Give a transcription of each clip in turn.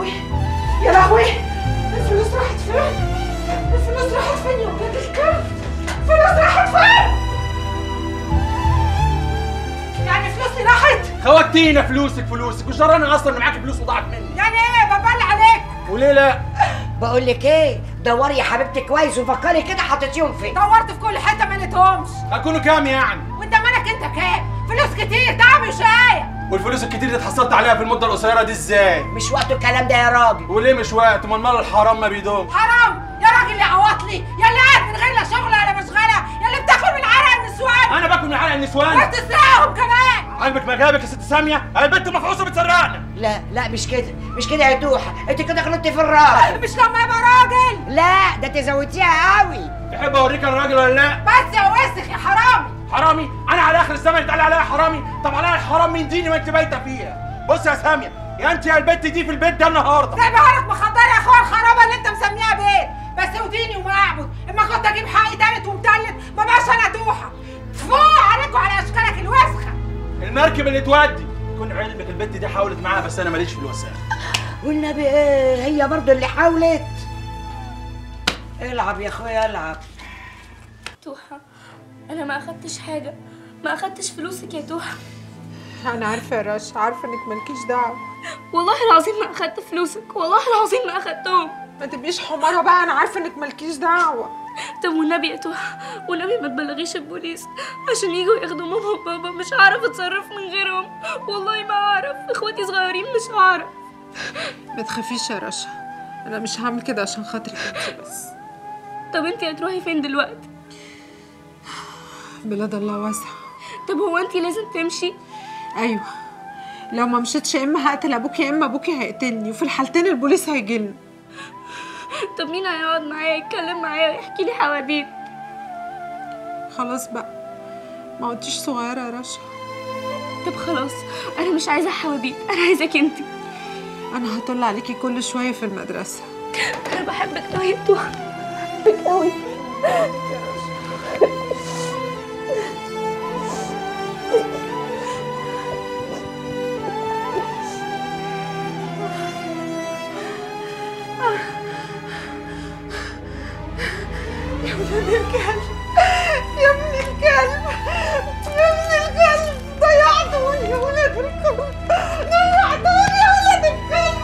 لهوي يا لهوي، الفلوس راحت فين؟ الفلوس راحت فين يا ولاد الكلب؟ الفلوس راحت فين؟ يعني فلوسي راحت؟ خوتينا فلوسك وجرانا اصلا معاك فلوس وضاعت مني. يعني ايه ببل عليك؟ وليه لا؟ بقول لك ايه، دوري يا حبيبتي كويس وفكري كده حطيتيهم فين. دورت في كل حته ما لقيتهمش. هكونوا كام يعني؟ وانت مالك انت كام؟ فلوس كتير تعب شقايه. والفلوس الكتير اللي اتحصلت عليها في المده القصيره دي ازاي؟ مش وقته الكلام ده يا راجل. وليه مش وقت؟ امال مال الحرام ما بيدوم. حرام يا راجل يا عواطلي، يا اللي قاعد من غير لا شغله ولا مشغله، يا اللي بتاكل من عرق النسوان. انا باكل من عرق النسوان؟ وبتسرقهم كمان. عاجبك مجابك يا ست ساميه؟ البنت مفعوصه بتسرقنا. لا مش كده، مش كده يا دوحه، انت كده غلطتي في الراجل. مش لما يبقى راجل. لا ده انت زودتيها قوي. تحب اوريك الراجل ولا لا؟ بس يا وسخ يا حرامي. حرامي؟ انا على اخر الزمن يتقال عليا حرامي؟ طب عليا الحرام من ديني ما انت بايته فيها. بص يا ساميه، يا انت يا البت دي في البيت ده النهارده. جايبها لك مخدره يا اخويا الخرابه اللي انت مسميها بيت، بس وديني وما اعبد، اما كنت اجيب حقي تالت ومتلت ما بقاش انا دوحه. فوق عليكم على اشكالك الوسخه. المركب اللي تودي. كون علمك البت دي حاولت معاها بس انا ماليش في الوساخه. والنبي ايه، هي برضو اللي حاولت. العب يا اخويا العب. توحة أنا ما أخدتش حاجة، ما أخدتش فلوسك يا توحة. انا عارفه يا رش، عارفه انك مالكيش دعوه. والله العظيم ما أخدت فلوسك، والله العظيم ما أخدتهم. ما تبقيش حماره بقى، انا عارفه انك مالكيش دعوه. طب والنبي يا توحة، والنبي ما تبلغيش البوليس عشان يجوا ياخدوا ماما وبابا، مش هعرف أتصرف من غيرهم، والله ما أعرف، إخواتي صغيرين مش هعرف. ما تخافيش يا رشا، انا مش هعمل كده عشان خاطرك انت بس. طب انتي هتروحي فين دلوقتي؟ بلاد الله واسع. طب هو انتي لازم تمشي؟ ايوه، لو ما مشيتش يا اما هقتل ابوكي يا اما ابوكي هيقتلني، وفي الحالتين البوليس هيجيلنا. طب مين هيقعد معايا يتكلم معايا ويحكي لي حواديت؟ خلاص بقى، ما عدتيش صغيره يا رشا. طب خلاص، انا مش عايزه حواديت، انا عايزاك انتي. انا هطل عليكي كل شويه في المدرسه. انا بحبك قوي يا توحة، بحبك قوي. يا ولاد الكلب، يا ابن الكلب، يا ابن الكلب، ضيعتوني يا ولاد الكلب، ضيعتوني يا ولاد الكلب.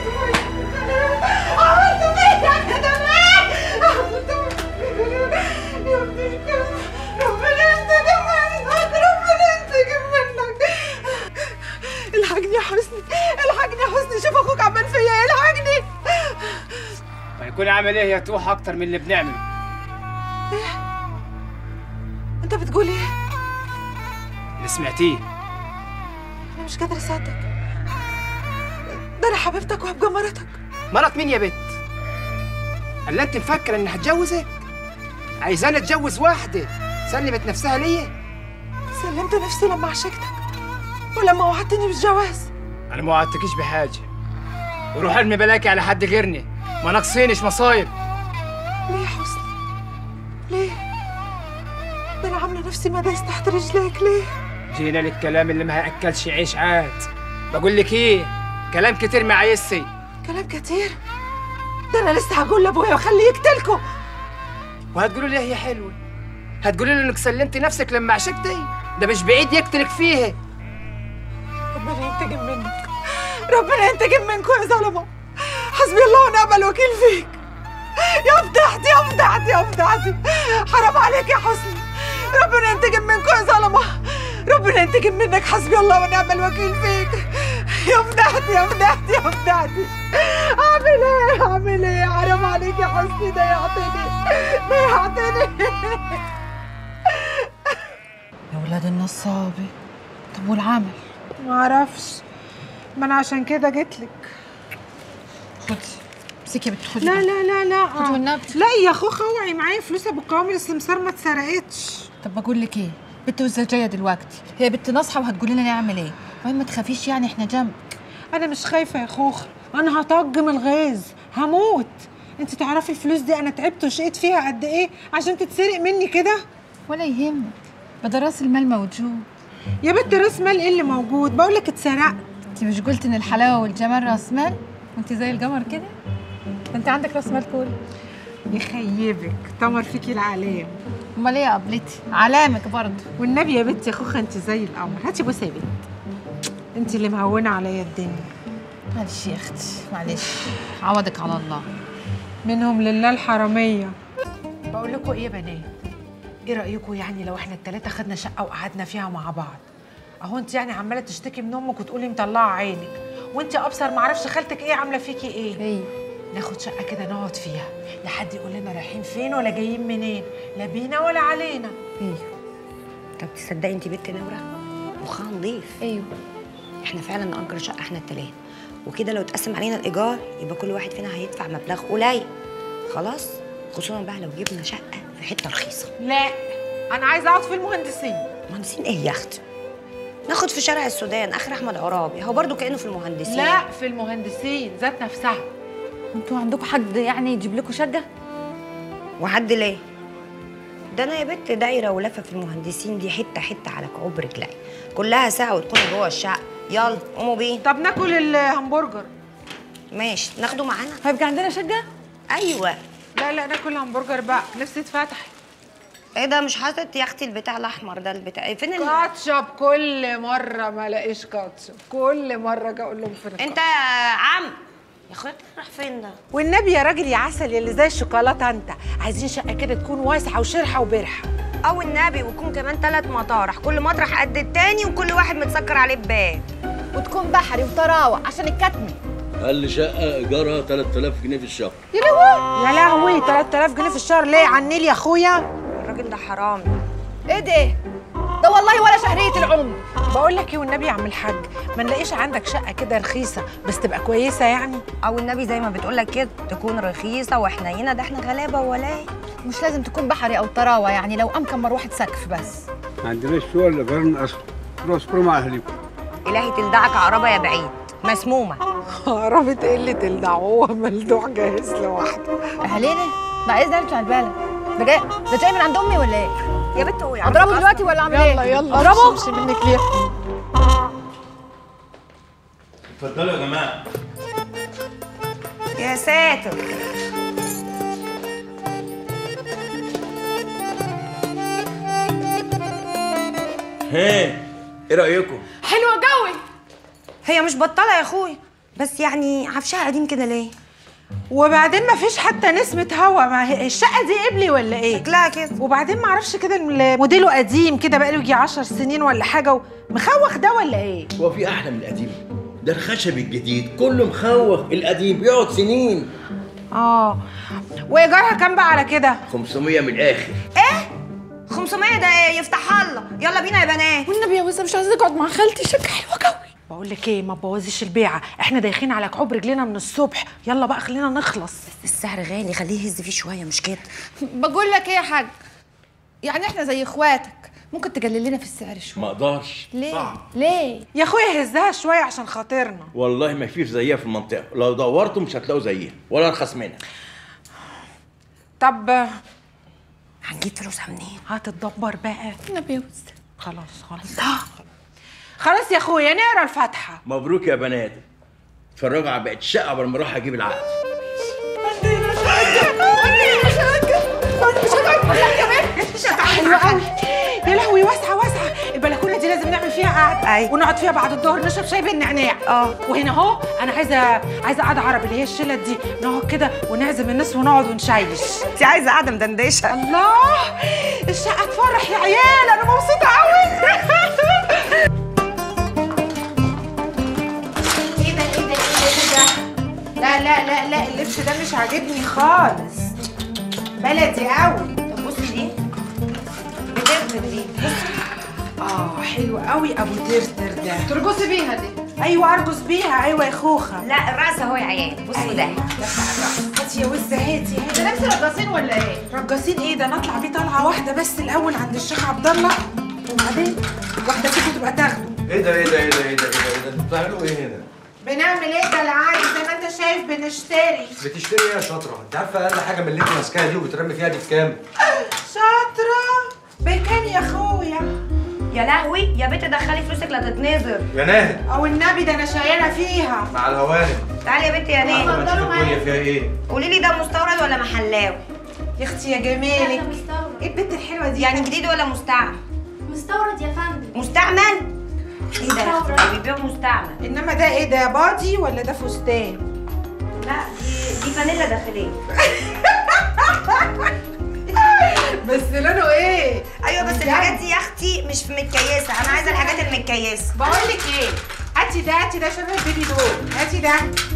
عملتوا فيا كده ليه؟ عملتوا فيا كده ليه؟ يا ابن الكلب، ربنا ينتقم منك، ربنا ينتقم منك. الحقني يا حسني، الحقني يا حسني، شوف اخوك عمل فيا ايه، الحقني. هيكون عامل ايه يا توحة اكتر من اللي بنعمله؟ ايه؟ انت بتقول ايه؟ اللي سمعتيه. انا مش قادره اصدق، ده انا حبيبتك وهبقى مرتك. مرات مين يا بت؟ قال انت مفكره اني هتجوزك؟ عايزاني اتجوز واحده سلمت نفسها ليا؟ سلمت نفسي لما عشقتك ولما وعدتني بالجواز. انا ما وعدتكيش بحاجه، وروح ارمي بلاكي على حد غيرني، ما ناقصينش مصايب. ليه يا حسني؟ ليه؟ ده انا عامله نفسي مداس تحت رجليك. ليه؟ جينا للكلام اللي ما هياكلش عيش عاد. بقول لك ايه، كلام كتير ما عايزسي. كلام كتير؟ ده انا لسه هقول لابويا واخليه يقتلكم. وهتقولوا لي هي حلوه، هتقولوا لي انك سلمتي نفسك لما عشقتي، ده مش بعيد يقتلك فيه. ربنا ينتقم منك، ربنا ينتقم منكم يا ظلمه. حسبي الله ونعم الوكيل فيك. يا فضحتي يا فضحتي يا فضحتي، حرام عليك يا حسني، ربنا ينتقم منكم يا ظلمه، ربنا ينتقم منك. حسبي الله ونعم الوكيل فيك. يا فضحتي يا فضحتي يا فضحتي، اعمل ايه اعمل ايه؟ حرام عليك يا حسني، ضيعتني ضيعتني. يا ولاد النصابه. طب والعمل؟ ما اعرفش، ما انا عشان كده جيتلك. خدي امسكي يا بنت، خدي. لا لا لا لا خدي والنبي. لا يا خوخه، اوعي معايا فلوس ابو كامل، السمسار ما اتسرقتش. طب بقول لك ايه، بنت والزوجيه دلوقتي هي بنت ناصحه وهتقولي لنا نعمل ايه. المهم ما تخافيش، يعني احنا جنبك. انا مش خايفه يا خوخه، انا هطج من الغيظ هموت. انت تعرفي الفلوس دي انا تعبت وشقيت فيها قد ايه عشان تتسرق مني كده؟ ولا يهمك، بدل راس المال موجود. يا بنت راس مال ايه اللي موجود؟ بقول لك اتسرقت. انت مش قلت ان الحلاوه والجمال راس مال؟ انت زي القمر كده. انت عندك راس مال كل. يخيبك تمر فيكي العلام. امال ايه يا قبلتي؟ علامك برضه. والنبي يا بنتي يا خوخه انت زي القمر. هاتي بوسه يا بنت، انت اللي مهونه عليا الدنيا. معلش يا اختي معلش، عوضك على الله. منهم لله الحراميه. بقول لكم ايه يا بنات، ايه رايكم يعني لو احنا الثلاثه خدنا شقه وقعدنا فيها مع بعض؟ اهو انت يعني عماله تشتكي من امك وتقولي مطلعه عينك، وانت ابصر معرفش خالتك ايه عامله فيكي ايه. ايه ناخد شقه كده نقعد فيها، لا حد يقول لنا رايحين فين ولا جايين منين، لا بينا ولا علينا. ايوه. طب تصدقي انت بنت نوره مخها نضيف. ايوه احنا فعلا نأجر شقه احنا التلاته، وكده لو اتقسم علينا الايجار يبقى كل واحد فينا هيدفع مبلغ قليل. خلاص، خصوصا بقى لو جبنا شقه في حته رخيصه. لا انا عايزه اقعد في المهندسين. مهندسين ايه يا اختي؟ ناخد في شارع السودان اخر احمد عرابي، هو برضو كانه في المهندسين. لا في المهندسين ذات نفسها. انتوا عندكم حد يعني يجيب لكم شقه؟ وحد ليه؟ ده انا يا بنت دايره ولفه في المهندسين دي حته حته على كعوب رجلي، كلها ساعه وتكونوا جوه الشقه. يلا قوموا بينا. طب ناكل الهمبرجر. ماشي، ناخده معانا. هيبقى عندنا شقه؟ ايوه. لا ناكل همبرجر بقى، نفسي اتفتحت. ايه ده مش حاطط يا اختي البتاع الاحمر ده؟ البتاع فين كاتشب؟ كل مره ما الاقيش كاتشب، كل مره اجي اقول لهم فين انت يا عم يا اخويا راح فين ده؟ والنبي يا راجل يا عسل اللي زي الشوكولاته انت، عايزين شقه كده تكون واسعه وشرحه وبرحه. او النبي ويكون كمان 3 مطارح، كل مطرح قد التاني وكل واحد متسكر عليه بباب. وتكون بحري وطراوه عشان الكتمه. اقل شقه ايجارها 3000 جنيه في الشهر. يا لهوي يا لهوي، 3000 جنيه في الشهر ليه؟ على النيل يا اخويا. الراجل ده حرامي. ايه ده والله ولا شهريه العمر. بقول لك ايه والنبي يا عم الحاج، ما نلاقيش عندك شقه كده رخيصه بس تبقى كويسه يعني؟ او النبي زي ما بتقول لك كده تكون رخيصه وحنينه، ده احنا غلابه ولا ايه؟ مش لازم تكون بحري او طراوه، يعني لو امكن مروحه سقف بس. ما عندناش شقق الا جارنا اصلا. روحوا اسكنوا مع اهاليكم. الهي تلدعك عقربه يا بعيد مسمومه. عقربه قله تلدع، هو ملدوع جاهز لوحده. اهالينا ده عايز نرجع البلد. ده جاي من عند امي ولا ايه؟ يا بنت هو اضربه دلوقتي ولا اعمل ايه؟ يلا اضربه. امشي منك ليه؟ اتفضلوا يا جماعه. يا ساتر. ايه رايكم؟ حلوه قوي. هي مش بطاله يا اخويا، بس يعني عفشها قديم كده ليه؟ وبعدين ما فيش حتى نسمه هوا، ما هي الشقه دي قبلي ولا ايه؟ شكلها كده. وبعدين ما اعرفش كده موديله قديم كده بقاله يجي 10 سنين ولا حاجه، مخوخ ده ولا ايه؟ هو في احلى من القديم؟ ده الخشب الجديد كله مخوخ، القديم بيقعد سنين. وايجارها كام بقى على كده؟ 500 من الاخر. ايه 500 ده ايه؟ يفتحها الله. يلا بينا يا بنات. والنبي يا وسام مش عايزه اقعد مع خالتي، شقه حلوه قوي. بقول لك ايه، ما تبوظيش البيعه، احنا دايخين على كعوب رجلينا من الصبح. يلا بقى خلينا نخلص. السعر غالي، خليه يهز فيه شويه مش كده. بقول لك ايه يا حاج، يعني احنا زي اخواتك، ممكن تقلل لنا في السعر شويه؟ ما اقدرش. ليه؟ ليه؟ يا اخويا هزها شويه عشان خاطرنا. والله ما فيش زيها في المنطقه، لو دورتوا مش هتلاقوا زيها ولا ارخص منها. طب هنجيب فلوسها منين؟ هتتدبر بقى. النبي يا وسام. خلاص يا اخويا نقرا الفاتحه. مبروك يا بنات، اتفرجوا على بقت الشقه قبل ما اروح اجيب العقد. حلوه قوي يا لهوي، واسعه البلكونه دي لازم نعمل فيها قعده. أيوة. ونقعد فيها بعد الظهر نشرب شاي بالنعناع. وهنا اهو انا عايزه قعده عربي اللي هي الشله دي، نقعد كده ونعزم الناس ونقعد ونشيش. انت عايزه قاعده مدندشه. الله، الشقه تفرح يا عيال، انا مبسوطه قوي. ايه ده؟ لا اللبس ده مش عاجبني خالص، بلدي قوي. طب بصي دي بترتر دي. حلو قوي ابو ترتر ده. ترقصي بيها دي؟ ايوه ارقص بيها. ايوه يا خوخه. لا الراس اهو يا عيال، بصوا ده. هاتي يا وزه هاتي. ده لبس رقاصين ولا ايه؟ رقاصين ايه ده؟ نطلع بيه طلعه واحده بس الاول عند الشيخ عبد الله، وبعدين واحده فيكم تبقى تاخده. ايه ده انتوا بتعملوا ايه هنا؟ بنعمل ايه ده العادي زي ما انت شايف، بنشتري. بتشتري ايه يا شاطره؟ انت عارفه اقل حاجه من اللي انت ماسكاها دي وبترمي فيها دي بكام؟ شاطره. بكام يا اخويا؟ يا لهوي يا بنت دخلي فلوسك لا تتنظر. يا ناهد او النبي ده انا شايله فيها. مع الهوانم. تعالي يا بنت يا ناهد. ما تشوف الدنيا فيها ايه. قولي لي ده مستورد ولا محلاوي؟ يا اختي يا جمالك. مستورد. ايه البنت الحلوه دي؟ يعني جديد ولا مستعمل؟ مستورد يا فندم. مستعمل؟ ايه ده يا اختي بيبيعوا مستعمل. انما ده ايه ده باضي ولا ده فستان؟ لا دي فانيلا داخليه. بس لونه ايه؟ ايوه بس الحاجات دي يا اختي مش متكيسه، انا عايزه الحاجات المتكيسه. بقول لك ايه؟ هاتي ده شبه البيبي دول، هاتي ده.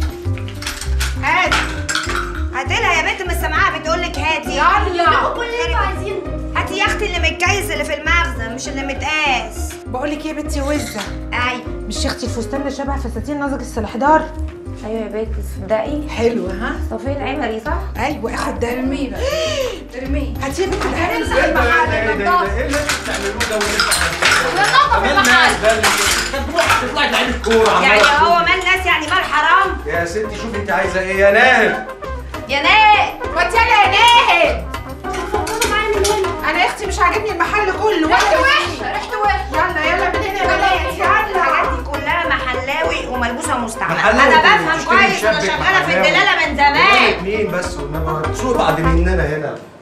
هاتي لها يا بنت، مش سامعاها بتقول لك هاتي. يلا كل اللي انتوا عايزينه. هاتي يا اختي اللي متكيس اللي في المخزن مش اللي متقاس. بقول لك ايه يا بنتي وزه؟ ايوه مش يا اختي الفستان ده شبه فساتين نازك السلحدار؟ ايوه يا بنت تصدقي حلوه ها؟ صفيه العمري صح؟ ايوه اخد ده. ارميه بقى ارميه. هاتي يا بنتي ده. امسح المحل النضافه. ايه اللي انتوا بتعملوه ده واللي ننظف المحل. ده اللي تطلعي تلعبي الكوره. يعني هو مال ناس يعني مال حرام؟ يا ستي شوفي انت عايزه ايه يا ناهد. يا ناهد ما يلا يا ناهد. اتفضلوا معايا من هنا. انا يا اختي مش عاجبني المحل كله. ريحته وحشه ريحته وحشه. يلا من هنا يا بنات الحاجات يلا. دي كلها محلاوي وملبوسه مستعمل. محلاوي انا إيه؟ بفهم بتشتري كويس، انا شبك شغاله في محلاوي. الدلاله من زمان. مين بس والنبي سوق بعد مننا هنا.